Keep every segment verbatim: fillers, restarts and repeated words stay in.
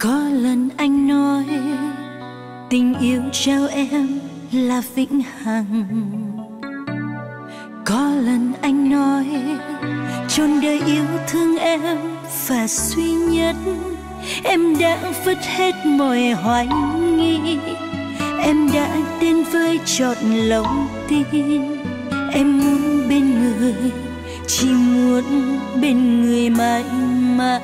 Có lần anh nói tình yêu trao em là vĩnh hằng. Có lần anh nói trọn đời yêu thương em và duy nhất. Em đã vứt hết mọi hoài nghi, em đã đến với trọn lòng tin. Em muốn bên người, chỉ muốn bên người mãi mãi.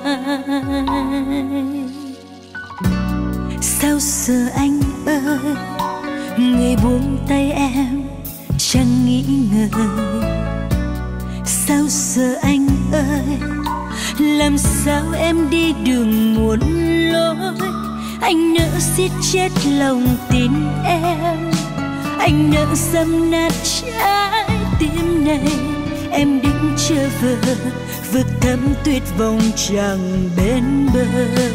Sao giờ anh ơi, người buông tay em chẳng nghĩ ngợi. Sao giờ anh ơi, làm sao em đi đường muôn lối. Anh nỡ giết chết lòng tin em, anh nỡ dẫm nát trái tim này. Em đứng chờ vờ, vực thẳm tuyệt vọng chẳng bên bờ.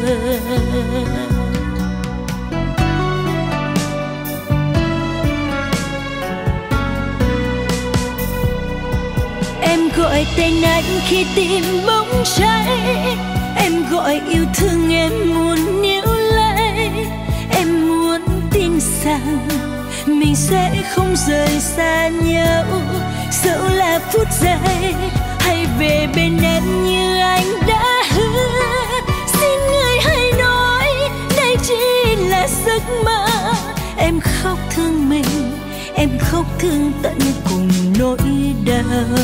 Em gọi tên anh khi tim bỗng cháy, em gọi yêu thương em muốn níu lấy. Em muốn tin rằng mình sẽ không rời xa nhau, dẫu là phút giây hãy về bên em như anh đã hứa. Xin người hãy nói đây chỉ là giấc mơ. Em khóc thương mình, em khóc thương tận cùng nỗi đau.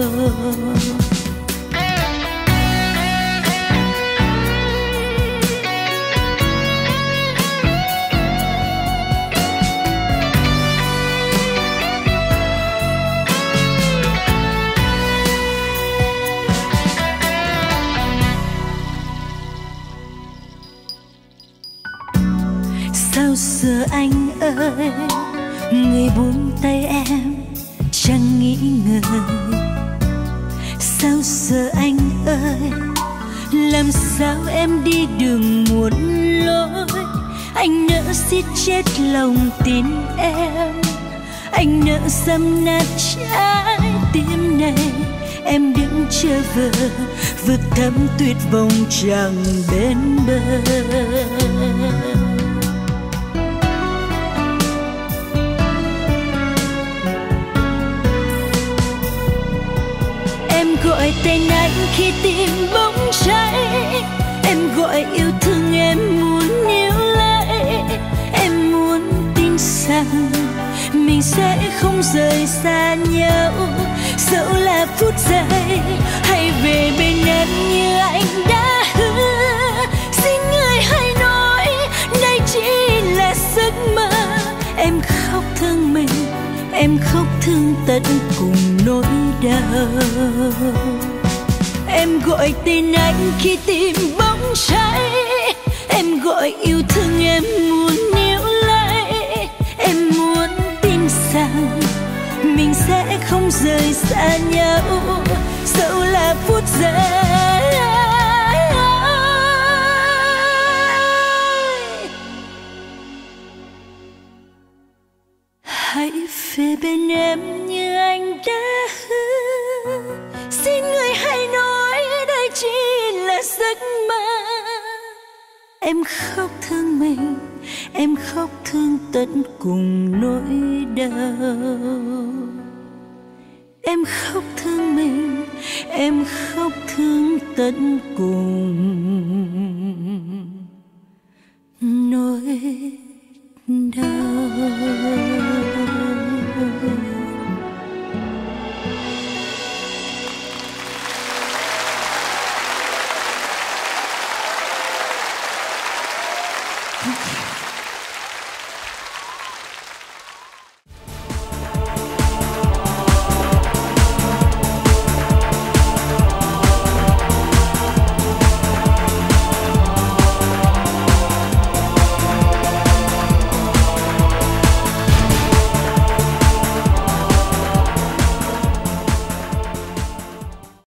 Sao giờ anh ơi, người buông tay em chẳng nghĩ ngợi. Sao giờ anh ơi, làm sao em đi đường muôn lối. Anh nỡ giết chết lòng tin em, anh nỡ dẫm nát trái tim này. Em đứng chờ vờ, vực thẳm tuyệt vọng chẳng bên bờ. Em gọi tên anh khi tim bỗng cháy, em gọi yêu thương em muốn níu lấy. Em muốn tin rằng mình sẽ không rời xa nhau, dẫu là phút giây hãy về bên em như anh đã hứa. Xin người hãy nói đây chỉ là giấc mơ. Em khóc thương mình, em khóc thương tận cùng nỗi đau. Em gọi tên anh khi tim bỗng cháy, em gọi yêu thương em muốn níu lấy. Em muốn tin rằng mình sẽ không rời xa nhau, dẫu là phút giây. Hãy về bên em như anh đã hứa. Xin người hãy nói đây chỉ là giấc mơ. Em khóc thương mình, em khóc thương tận cùng nỗi đau. Em khóc thương mình, em khóc thương tận cùng nỗi đau.